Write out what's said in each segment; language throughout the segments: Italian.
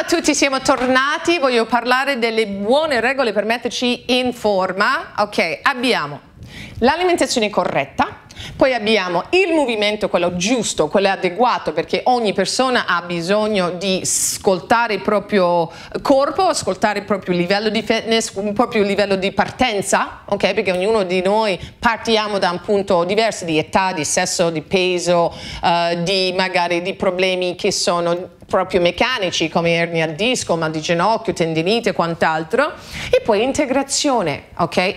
a tutti, siamo tornati. Voglio parlare delle buone regole per metterci in forma. Ok, abbiamo l'alimentazione corretta, poi abbiamo il movimento, quello giusto, quello adeguato, perché ogni persona ha bisogno di ascoltare il proprio corpo, ascoltare il proprio livello di fitness, il proprio livello di partenza, ok? Perché ognuno di noi partiamo da un punto diverso di età, di sesso, di peso, di magari di problemi che sono proprio meccanici come ernia al disco, mal di ginocchio, tendinite e quant'altro. E poi integrazione, ok?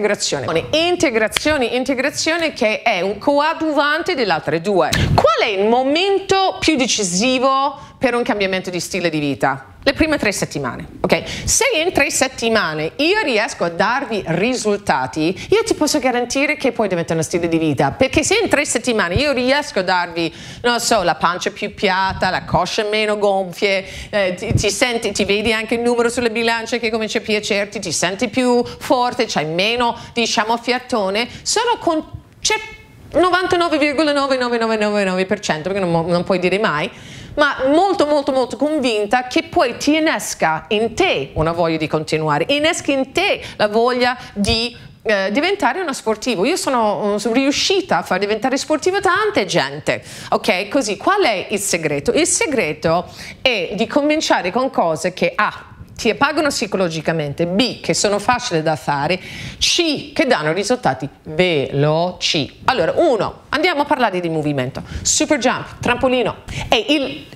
Integrazione che è un coadiuvante delle altre due. Qual è il momento più decisivo per un cambiamento di stile di vita? Le prime 3 settimane, ok? Se in 3 settimane io riesco a darvi risultati, io ti posso garantire che poi diventa uno stile di vita, perché se in 3 settimane io riesco a darvi, non so, la pancia più piatta, la coscia meno gonfie, ti vedi anche il numero sulle bilance che comincia a piacerti, ti senti più forte, c'hai meno, diciamo, fiatone, solo con 99,99999%, perché non puoi dire mai, ma molto convinta che poi ti innesca in te una voglia di continuare, innesca in te la voglia di diventare uno sportivo. Io sono riuscita a far diventare sportivo tante gente, ok? Così, qual è il segreto? Il segreto è di cominciare con cose che ti pagano psicologicamente, B, che sono facili da fare, C, che danno risultati veloci. Allora, 1, andiamo a parlare di movimento. Super jump, trampolino, è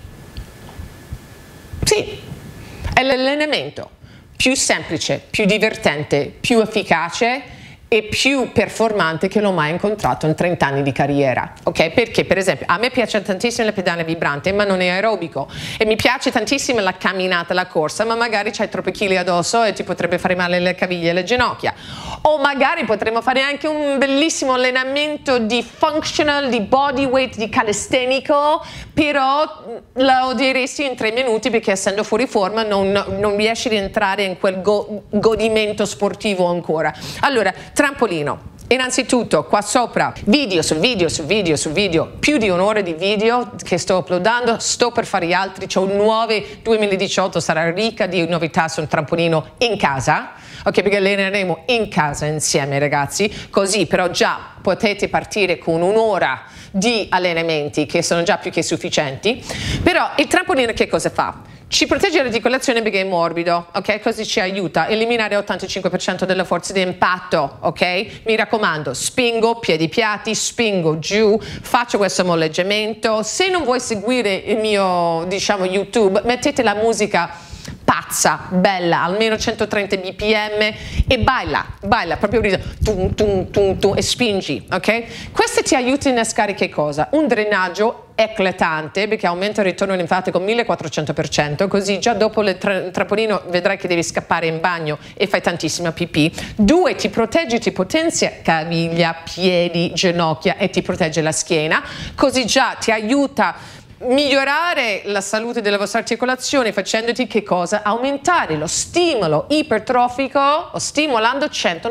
l'allenamento più semplice, più divertente, più efficace e più performante che l'ho mai incontrato in 30 anni di carriera, ok? Perché, per esempio, a me piace tantissimo la pedana vibrante, ma non è aerobico, e mi piace tantissimo la camminata, la corsa, ma magari c'hai troppi chili addosso e ti potrebbe fare male le caviglie e le ginocchia. O magari potremmo fare anche un bellissimo allenamento di functional, di body weight, di calistenico, però la odieresti in 3 minuti perché essendo fuori forma non riesci ad entrare in quel godimento sportivo ancora. Allora, trampolino. Innanzitutto qua sopra video su video, più di un'ora di video che sto uploadando, sto per fare gli altri, c'ho nuove 2018, sarà ricca di novità sul trampolino in casa, ok? Perché alleneremo in casa insieme, ragazzi, così però già potete partire con un'ora di allenamenti che sono già più che sufficienti. Però il trampolino che cosa fa? Ci protegge l'articolazione perché è morbido, ok? Così ci aiuta a eliminare l'85% della forza di impatto, ok? Mi raccomando, spingo, piedi piatti, spingo giù, faccio questo molleggiamento. Se non vuoi seguire il mio, diciamo, YouTube, mettete la musica pazza, bella, almeno 130 bpm e baila proprio tum tum tum tum e spingi, ok? Questo ti aiuta a innescare che cosa? Un drenaggio eclatante, perché aumenta il ritorno linfatico 1400%, così già dopo il trampolino vedrai che devi scappare in bagno e fai tantissima pipì. 2, ti protegge, ti potenzia caviglia, piedi, ginocchia e ti protegge la schiena, così già ti aiuta a migliorare la salute della vostra articolazione facendoti che cosa? Aumentare lo stimolo ipertrofico o stimolando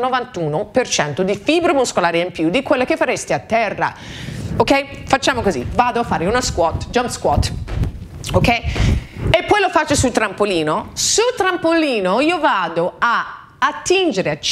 191% di fibra muscolare in più di quelle che faresti a terra. Ok? Facciamo così, vado a fare uno squat, jump squat, ok? E poi lo faccio sul trampolino. Sul trampolino io vado a attingere a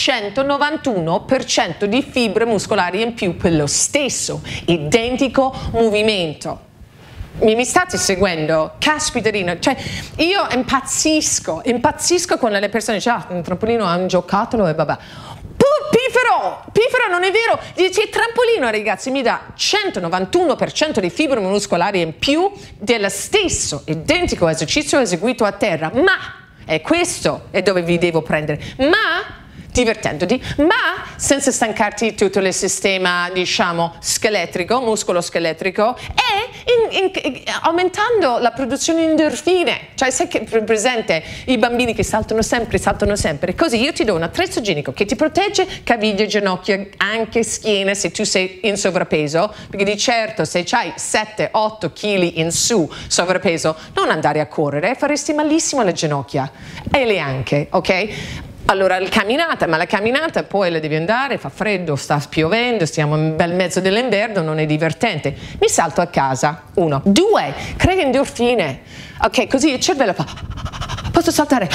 191% di fibre muscolari in più per lo stesso identico movimento. Mi state seguendo? Caspiterina, cioè io impazzisco quando le persone dicono un trampolino è un giocattolo e vabbè. Piffero, non è vero, dice il trampolino, ragazzi, mi dà 191% di fibre muscolari in più dello stesso identico esercizio eseguito a terra, ma, e questo è dove vi devo prendere, ma divertendoti, ma senza stancarti tutto il sistema, diciamo, scheletrico, muscolo-scheletrico, e aumentando la produzione di endorfine. Cioè, sai che presente i bambini che saltano sempre, così io ti do un attrezzo igienico che ti protegge caviglie, ginocchia, anche schiena se tu sei in sovrappeso, perché di certo se hai 7-8 kg in su sovrappeso, non andare a correre, faresti malissimo alle ginocchia e le anche, ok? Allora la camminata poi la devi andare, fa freddo, sta piovendo, stiamo in bel mezzo dell'inverno, non è divertente. Mi salto a casa, 1. 2, crea endorfine, ok, così il cervello fa posso saltare,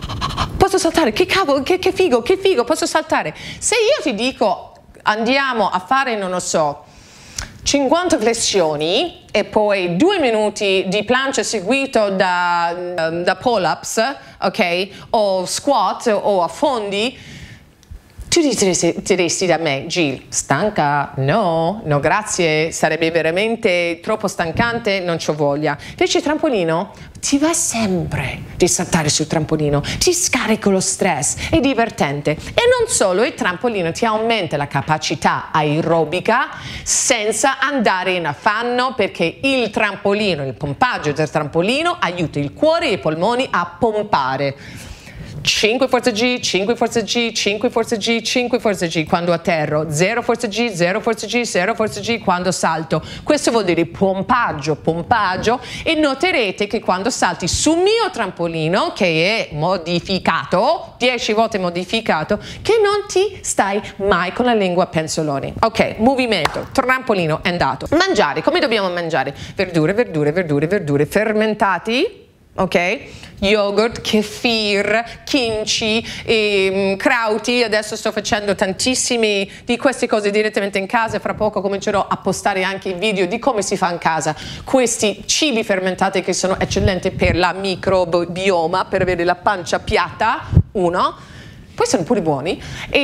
che cavolo, che figo, posso saltare. Se io ti dico andiamo a fare, non lo so, 50 flessioni e poi 2 minuti di plancia seguito da pull-ups, ok, o squat o affondi, tu diresti da me, Jill, stanca? No, grazie, sarebbe veramente troppo stancante, non c'ho voglia. Invece il trampolino ti va sempre di saltare sul trampolino, ti scarica lo stress, è divertente. E non solo, il trampolino ti aumenta la capacità aerobica senza andare in affanno, perché il trampolino, il pompaggio del trampolino aiuta il cuore e i polmoni a pompare. 5 forza G, 5 forza G, 5 forza G, 5 forza G quando atterro, 0 forza G, 0 forza G, 0 forza G quando salto. Questo vuol dire pompaggio, e noterete che quando salti sul mio trampolino, che è modificato, 10 volte modificato, che non ti stai mai con la lingua a penzoloni. Ok, movimento, trampolino è andato. Mangiare, come dobbiamo mangiare? Verdure fermentati. Ok? Yogurt, kefir, kimchi, krauti. Adesso sto facendo tantissime di queste cose direttamente in casa. Fra poco comincerò a postare anche i video di come si fa in casa questi cibi fermentati che sono eccellenti per la microbioma, per avere la pancia piatta. Poi sono pure buoni.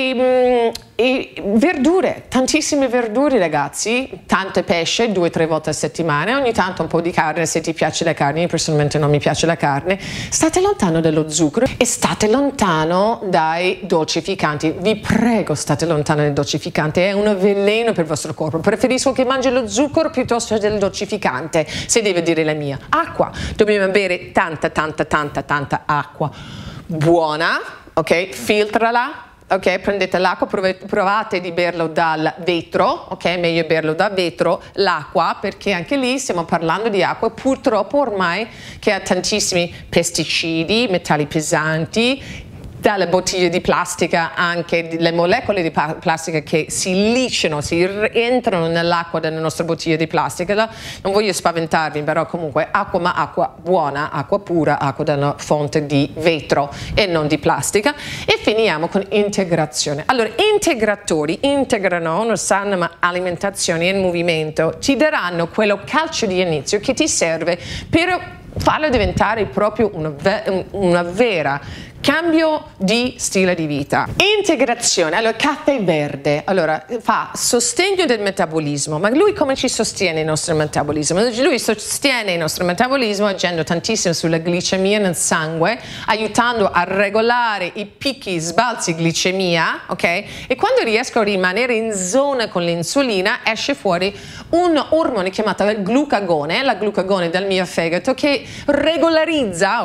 E verdure, tantissime verdure ragazzi, tante pesce 2 o 3 volte a settimana, ogni tanto un po' di carne se ti piace la carne. Io personalmente non mi piace la carne. State lontano dallo zucchero e state lontano dai dolcificanti, vi prego, state lontano dai dolcificanti, è un veleno per il vostro corpo. Preferisco che mangi lo zucchero piuttosto del dolcificante, se devo dire la mia. Acqua, dobbiamo bere tanta acqua buona, ok, filtrala. Ok, prendete l'acqua, provate di berlo dal vetro, ok, meglio berlo da vetro l'acqua, perché anche lì stiamo parlando di acqua purtroppo ormai che ha tantissimi pesticidi, metalli pesanti, dalle bottiglie di plastica, anche le molecole di plastica che si lisciano, si entrano nell'acqua delle nostre bottiglie di plastica. Non voglio spaventarvi, però comunque acqua, ma acqua buona, acqua pura, acqua dalla fonte di vetro e non di plastica. E finiamo con integrazione. Allora, integratori integrano una sana alimentazione e movimento, ti daranno quello calcio di inizio che ti serve per farlo diventare proprio una vera cambio di stile di vita. Integrazione. Allora, caffè verde, allora, fa sostegno del metabolismo, ma lui come ci sostiene il nostro metabolismo? Lui sostiene il nostro metabolismo agendo tantissimo sulla glicemia nel sangue, aiutando a regolare i picchi, sbalzi glicemia, ok? E quando riesco a rimanere in zona con l'insulina, esce fuori un ormone chiamato la glucagone dal mio fegato, che regolizza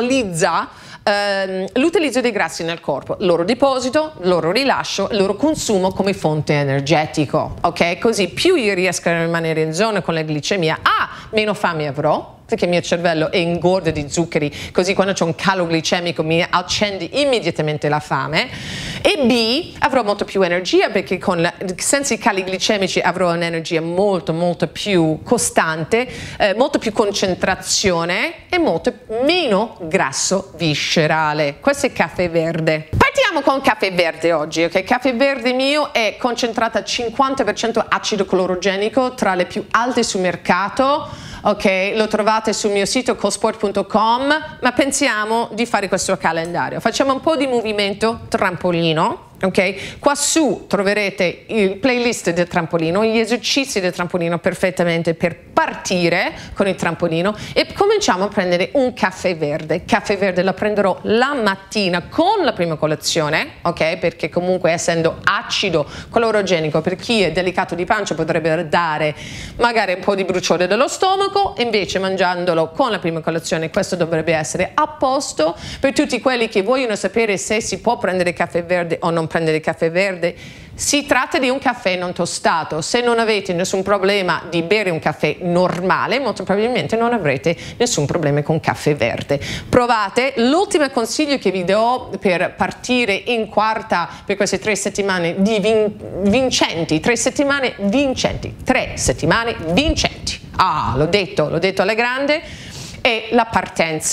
l'utilizzo dei grassi nel corpo, loro deposito, loro rilascio, loro consumo come fonte energetico, ok? Così più io riesco a rimanere in zona con la glicemia, meno fame avrò, perché il mio cervello è ingordo di zuccheri, così quando c'è un calo glicemico mi accende immediatamente la fame, e B, avrò molto più energia, perché senza i cali glicemici avrò un'energia molto più costante, molto più concentrazione e molto meno grasso viscerale. Questo è caffè verde. Partiamo con caffè verde oggi, ok? Caffè verde mio è concentrato al 50% acido clorogenico, tra le più alte sul mercato. Ok, lo trovate sul mio sito cosport.com, ma pensiamo di fare questo calendario. Facciamo un po' di movimento trampolino. Ok, qua su troverete il playlist del trampolino, gli esercizi del trampolino perfettamente per partire con il trampolino, e cominciamo a prendere un caffè verde. Caffè verde lo prenderò la mattina con la prima colazione, ok, perché comunque essendo acido clorogenico per chi è delicato di pancia potrebbe dare magari un po' di bruciore dello stomaco, invece mangiandolo con la prima colazione questo dovrebbe essere a posto. Per tutti quelli che vogliono sapere se si può prendere caffè verde o non prendere caffè verde, si tratta di un caffè non tostato. Se non avete nessun problema di bere un caffè normale, molto probabilmente non avrete nessun problema con caffè verde. Provate. L'ultimo consiglio che vi do per partire in quarta per queste 3 settimane vincenti, 3 settimane vincenti, 3 settimane vincenti. L'ho detto alla grande, è la partenza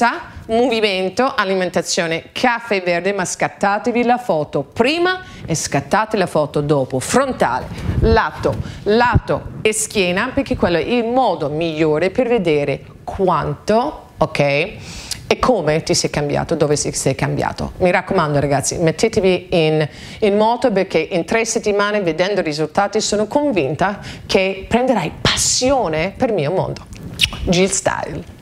movimento, alimentazione, caffè verde, ma scattatevi la foto prima e scattate la foto dopo, frontale, lato e schiena, perché quello è il modo migliore per vedere quanto, ok, e come ti sei cambiato, dove sei cambiato. Mi raccomando ragazzi, mettetevi in moto, perché in 3 settimane, vedendo i risultati, sono convinta che prenderai passione per il mio mondo. Jill Style.